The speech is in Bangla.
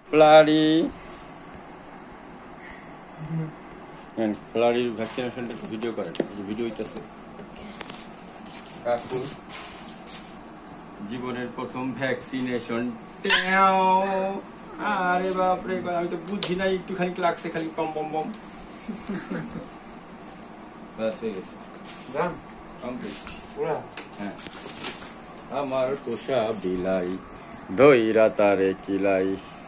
ফ্লারি ফ্লারির ভ্যাকসিনেশনটা ভিডিও করেন, ভিডিও হইতেছে। কাকু জীবনের প্রথম ভ্যাকসিনেশন। আরে বাপরে, আমি তো বুঝি নাই, একটুখানি লাগছে খালি পম পম পম। হ্যাঁ, আমার পোষা বিলাই ধইরা তারে কিলাই।